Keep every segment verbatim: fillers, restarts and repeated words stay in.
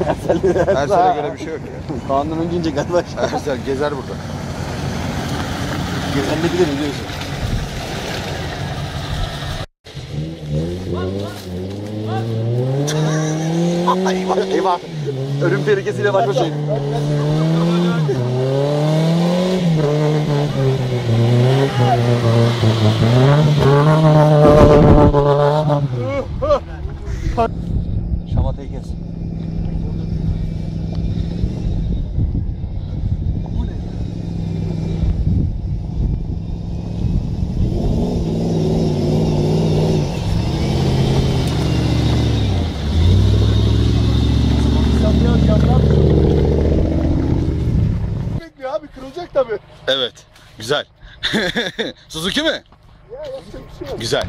Ersel'e göre bir şey yok ya. Kaan'dan önce inecek arkadaş. Ersel gezer burada. Sen de bilir biliyorsun. eyvah eyvah. Ölüm tehlikesiyle baş başayım. Şamatayı kes. Bekliyor abi, kırılacak tabii. Evet. Güzel. Suzuki mi? Ya yapacak bir şey yok. Güzel.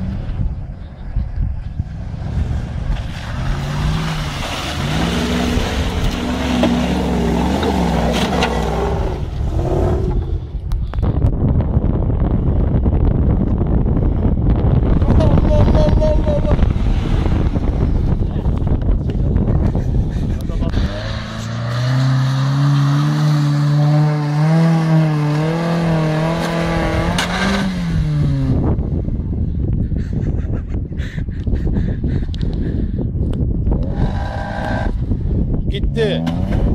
Gitti.